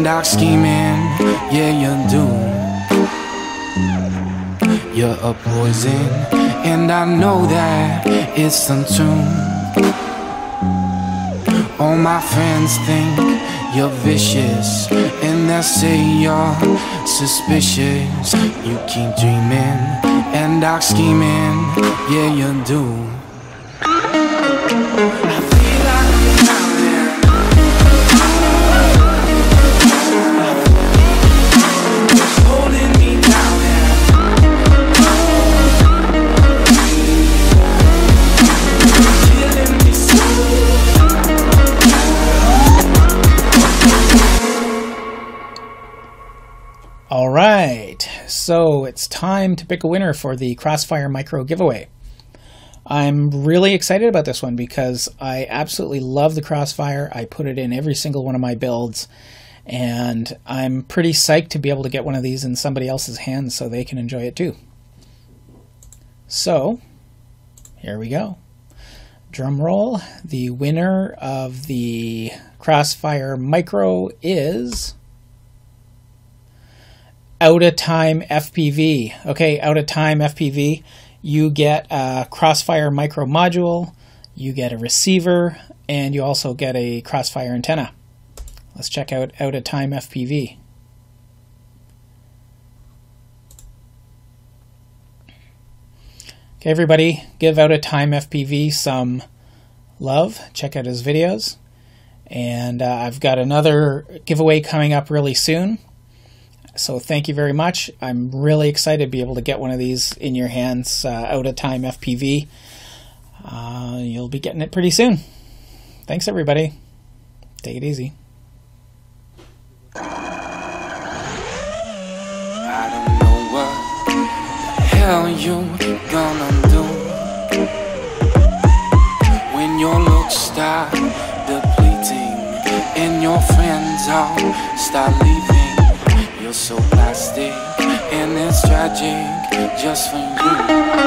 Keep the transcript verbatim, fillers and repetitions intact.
dark scheming, yeah you do. You're a poison, and I know that it's untuned. All my friends think you're vicious, and they say you're suspicious. You keep dreaming and dark scheming, yeah you do. I feel like I'm drowning. Holding me down there. Killing me slow. All right, so it's time to pick a winner for the Crossfire Micro giveaway. I'm really excited about this one because I absolutely love the Crossfire. I put it in every single one of my builds, and I'm pretty psyched to be able to get one of these in somebody else's hands so they can enjoy it too. So, here we go. Drum roll. The winner of the Crossfire Micro is Out of Time F P V. Okay, Out of Time F P V. You get a Crossfire Micro module, you get a receiver, and you also get a Crossfire antenna. Let's check out Out of Time F P V. Okay, everybody, give Out of Time F P V some love. Check out his videos. And uh, I've got another giveaway coming up really soon. So thank you very much. I'm really excited to be able to get one of these in your hands, uh, Out of Time F P V. Uh, you'll be getting it pretty soon. Thanks, everybody. Take it easy. I don't know what the hell you gonna do when your looks start depleting and your friends all start leaving. You're so plastic, and it's tragic just for you.